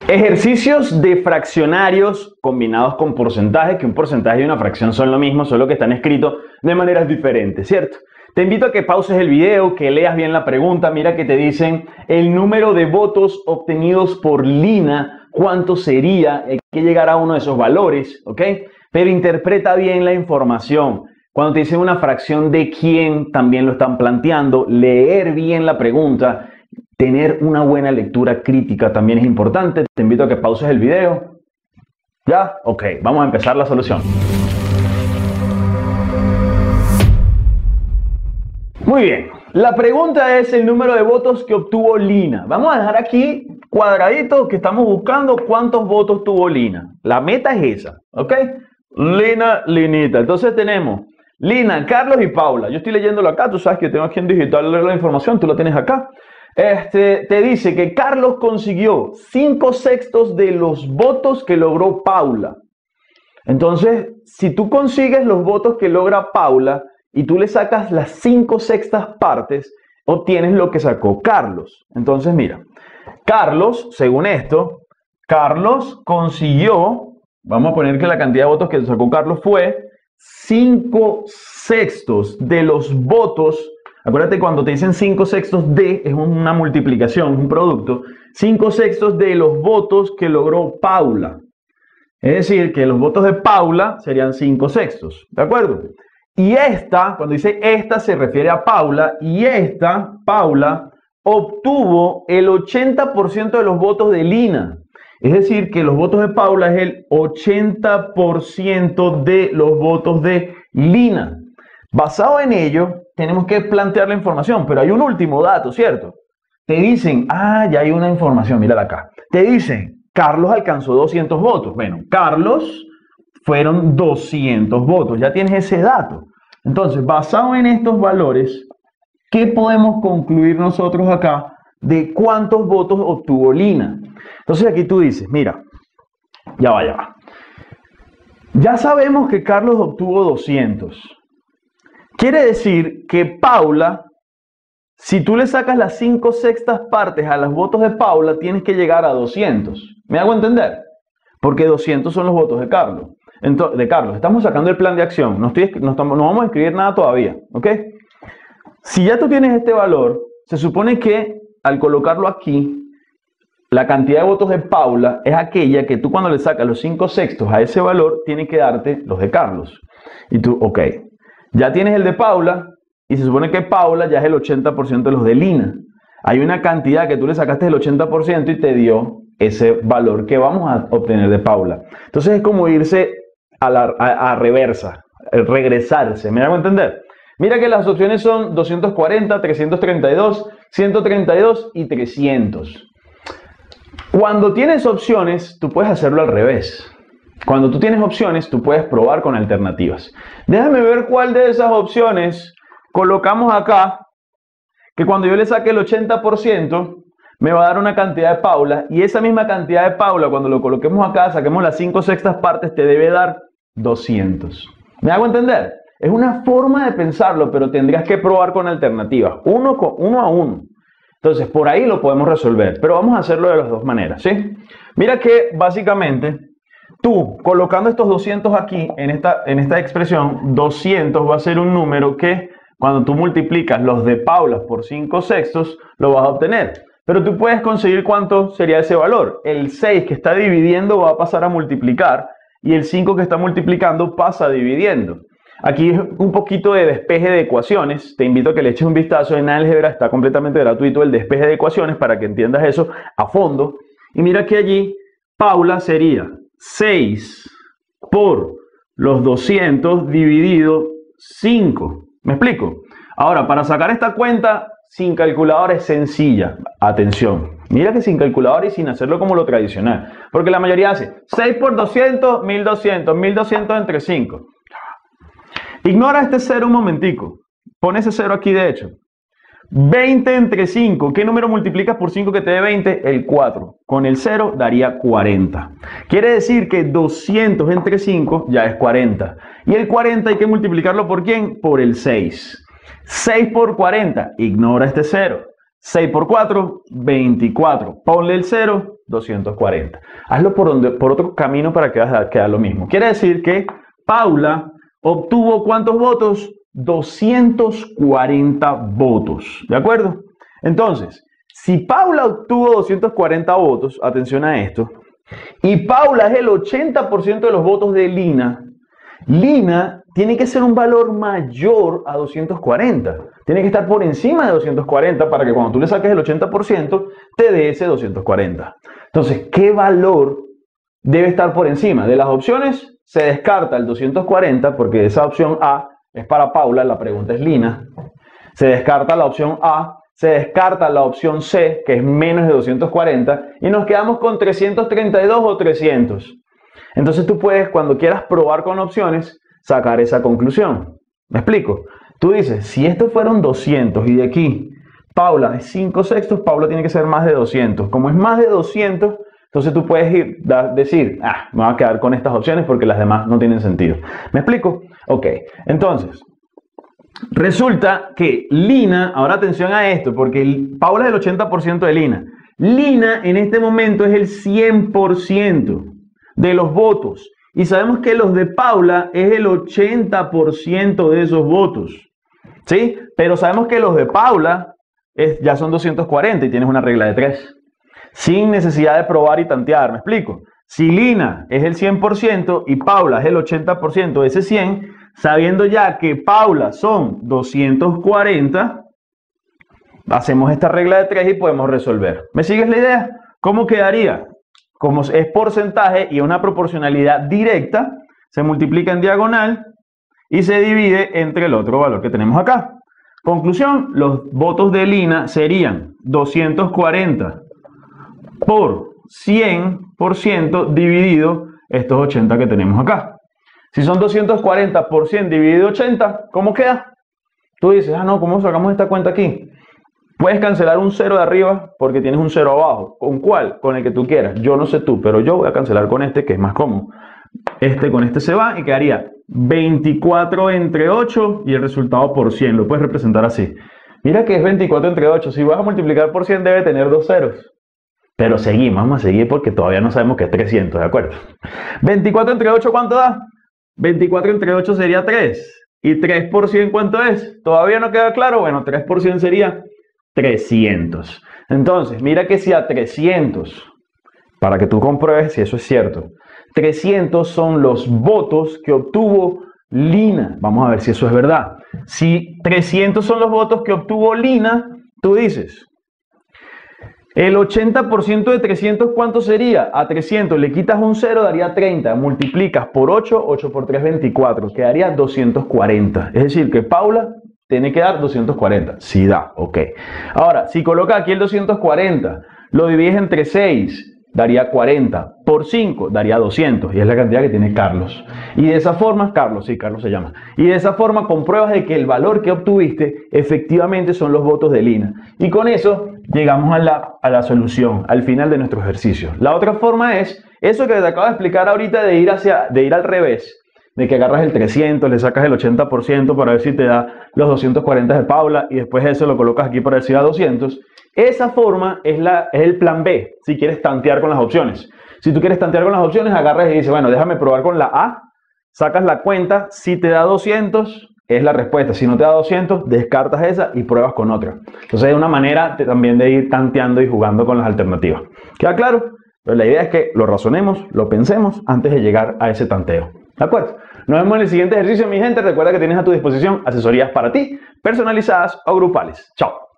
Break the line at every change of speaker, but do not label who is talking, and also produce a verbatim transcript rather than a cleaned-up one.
Ejercicios de fraccionarios combinados con porcentajes, que un porcentaje y una fracción son lo mismo, solo que están escritos de maneras diferentes, ¿cierto? Te invito a que pauses el video, que leas bien la pregunta. Mira que te dicen el número de votos obtenidos por Lina, cuánto sería, hay que llegar a uno de esos valores, ¿ok? Pero interpreta bien la información. Cuando te dicen una fracción de quién, también lo están planteando. Leer bien la pregunta. Tener una buena lectura crítica también es importante. Te invito a que pauses el video. ¿Ya? Ok, vamos a empezar la solución. Muy bien. La pregunta es el número de votos que obtuvo Lina. Vamos a dejar aquí cuadradito que estamos buscando cuántos votos tuvo Lina. La meta es esa, ¿ok? Lina, Linita. Entonces tenemos Lina, Carlos y Paula. Yo estoy leyéndolo acá. Tú sabes que tengo aquí en digital la información. Tú lo tienes acá. Este, te dice que Carlos consiguió cinco sextos de los votos que logró Paula. Entonces, si tú consigues los votos que logra Paula y tú le sacas las cinco sextas partes, obtienes lo que sacó Carlos. Entonces, mira, Carlos, según esto, Carlos consiguió, vamos a poner que la cantidad de votos que sacó Carlos fue cinco sextos de los votos. Acuérdate, cuando te dicen cinco sextos de, es una multiplicación, un producto. cinco sextos de los votos que logró Paula. Es decir, que los votos de Paula serían cinco sextos. ¿De acuerdo? Y esta, cuando dice esta, se refiere a Paula. Y esta, Paula, obtuvo el ochenta por ciento de los votos de Lina. Es decir, que los votos de Paula es el ochenta por ciento de los votos de Lina. Basado en ello, tenemos que plantear la información, pero hay un último dato, ¿cierto? Te dicen, ah, ya hay una información, mírala acá. Te dicen, Carlos alcanzó doscientos votos. Bueno, Carlos fueron doscientos votos, ya tienes ese dato. Entonces, basado en estos valores, ¿qué podemos concluir nosotros acá de cuántos votos obtuvo Lina? Entonces aquí tú dices, mira, ya va, ya va. Ya sabemos que Carlos obtuvo doscientos. Quiere decir que Paula, si tú le sacas las cinco sextas partes a los votos de Paula, tienes que llegar a doscientos. ¿Me hago entender? Porque doscientos son los votos de Carlos. Entonces, de Carlos, estamos sacando el plan de acción. No, estoy, no, estamos, no vamos a escribir nada todavía, ¿ok? Si ya tú tienes este valor, se supone que al colocarlo aquí, la cantidad de votos de Paula es aquella que tú cuando le sacas los cinco sextos a ese valor, tiene que darte los de Carlos. Y tú, ok. Ya tienes el de Paula y se supone que Paula ya es el ochenta por ciento de los de Lina. Hay una cantidad que tú le sacaste del ochenta por ciento y te dio ese valor que vamos a obtener de Paula. Entonces es como irse a la a, a reversa, regresarse. ¿Me hago entender? Mira que las opciones son doscientos cuarenta, trescientos treinta y dos, ciento treinta y dos y trescientos. Cuando tienes opciones, tú puedes hacerlo al revés. Cuando tú tienes opciones, tú puedes probar con alternativas. Déjame ver cuál de esas opciones colocamos acá, que cuando yo le saque el ochenta por ciento, me va a dar una cantidad de Paula, y esa misma cantidad de Paula, cuando lo coloquemos acá, saquemos las cinco sextas partes, te debe dar doscientos. ¿Me hago entender? Es una forma de pensarlo, pero tendrías que probar con alternativas, uno, con, uno a uno. Entonces, por ahí lo podemos resolver, pero vamos a hacerlo de las dos maneras, ¿sí? Mira que, básicamente, tú, colocando estos doscientos aquí, en esta, en esta expresión, doscientos va a ser un número que, cuando tú multiplicas los de Paula por cinco sextos, lo vas a obtener. Pero tú puedes conseguir cuánto sería ese valor. El seis que está dividiendo va a pasar a multiplicar, y el cinco que está multiplicando pasa dividiendo. Aquí es un poquito de despeje de ecuaciones. Te invito a que le eches un vistazo en álgebra. Está completamente gratuito el despeje de ecuaciones para que entiendas eso a fondo. Y mira que allí Paula sería seis por los doscientos dividido cinco. ¿Me explico? Ahora, para sacar esta cuenta sin calculadora es sencilla. Atención. Mira que sin calculadora y sin hacerlo como lo tradicional. Porque la mayoría hace seis por doscientos, mil doscientos. mil doscientos entre cinco. Ignora este cero un momentico. Pon ese cero aquí de hecho. veinte entre cinco. ¿Qué número multiplicas por cinco que te dé veinte? El cuatro. Con el cero daría cuarenta. Quiere decir que doscientos entre cinco ya es cuarenta. Y el cuarenta hay que multiplicarlo ¿por quién? Por el seis. seis por cuarenta. Ignora este cero. seis por cuatro, veinticuatro. Ponle el cero doscientos cuarenta. Hazlo por, donde, por otro camino para que veas que da lo mismo. Quiere decir que Paula obtuvo ¿cuántos votos? doscientos cuarenta votos. ¿De acuerdo? Entonces, si Paula obtuvo doscientos cuarenta votos, atención a esto, y Paula es el ochenta por ciento de los votos de Lina, Lina tiene que ser un valor mayor a doscientos cuarenta. Tiene que estar por encima de doscientos cuarenta para que cuando tú le saques el ochenta por ciento te dé ese doscientos cuarenta. Entonces, ¿qué valor debe estar por encima? De las opciones se descarta el doscientos cuarenta porque esa opción A es para Paula, la pregunta es Lina. Se descarta la opción A, se descarta la opción C, que es menos de doscientos cuarenta, y nos quedamos con trescientos treinta y dos o trescientos. Entonces tú puedes, cuando quieras probar con opciones, sacar esa conclusión. ¿Me explico? Tú dices, si estos fueron doscientos y de aquí Paula es cinco sextos, Paula tiene que ser más de doscientos. Como es más de doscientos, entonces tú puedes ir, da, decir, ah, me voy a quedar con estas opciones porque las demás no tienen sentido. ¿Me explico? Ok, entonces, resulta que Lina, ahora atención a esto, porque Paula es el ochenta por ciento de Lina. Lina en este momento es el cien por ciento de los votos. Y sabemos que los de Paula es el ochenta por ciento de esos votos. ¿Sí? Pero sabemos que los de Paula es, ya son doscientos cuarenta y tienes una regla de tres. Sin necesidad de probar y tantear. ¿Me explico? Si Lina es el cien por ciento y Paula es el ochenta por ciento de ese cien, sabiendo ya que Paula son doscientos cuarenta, hacemos esta regla de tres y podemos resolver. ¿Me sigues la idea? ¿Cómo quedaría? Como es porcentaje y una proporcionalidad directa, se multiplica en diagonal y se divide entre el otro valor que tenemos acá. Conclusión, los votos de Lina serían doscientos cuarenta por cien por ciento dividido estos ochenta que tenemos acá. Si son doscientos cuarenta por cien dividido ochenta, ¿cómo queda? Tú dices, ah no, ¿cómo sacamos esta cuenta aquí? Puedes cancelar un cero de arriba porque tienes un cero abajo. ¿Con cuál? Con el que tú quieras. Yo no sé tú, pero yo voy a cancelar con este que es más cómodo. Este con este se va y quedaría veinticuatro entre ocho y el resultado por cien. Lo puedes representar así. Mira que es veinticuatro entre ocho. Si vas a multiplicar por cien debe tener dos ceros. Pero seguimos, vamos a seguir porque todavía no sabemos que es trescientos, ¿de acuerdo? veinticuatro entre ocho, ¿cuánto da? veinticuatro entre ocho sería tres. ¿Y tres por cien cuánto es? ¿Todavía no queda claro? Bueno, tres por cien sería trescientos. Entonces, mira que si a trescientos, para que tú compruebes si eso es cierto, trescientos son los votos que obtuvo Lina. Vamos a ver si eso es verdad. Si trescientos son los votos que obtuvo Lina, tú dices, el ochenta por ciento de trescientos, ¿cuánto sería? A trescientos le quitas un cero, daría treinta. Multiplicas por ocho, ocho por tres, veinticuatro. Quedaría doscientos cuarenta. Es decir, que Paula tiene que dar doscientos cuarenta. Sí da, ok. Ahora, si colocas aquí el doscientos cuarenta, lo divides entre seis, daría cuarenta. Por cinco, daría doscientos. Y es la cantidad que tiene Carlos. Y de esa forma, Carlos, sí, Carlos se llama. Y de esa forma compruebas de que el valor que obtuviste efectivamente son los votos de Lina. Y con eso llegamos a la, a la solución, al final de nuestro ejercicio. La otra forma es eso que te acabo de explicar ahorita de ir, hacia, de ir al revés. De que agarras el trescientos, le sacas el ochenta por ciento para ver si te da los doscientos cuarenta de Paula y después eso lo colocas aquí para ver si da doscientos. Esa forma es, la, es el plan B, si quieres tantear con las opciones. Si tú quieres tantear con las opciones, agarras y dices, bueno, déjame probar con la A, sacas la cuenta, si te da doscientos, es la respuesta. Si no te da doscientos, descartas esa y pruebas con otra. Entonces es una manera de, también de ir tanteando y jugando con las alternativas. ¿Queda claro? Pero la idea es que lo razonemos, lo pensemos antes de llegar a ese tanteo. ¿De acuerdo? Nos vemos en el siguiente ejercicio, mi gente. Recuerda que tienes a tu disposición asesorías para ti, personalizadas o grupales. Chao.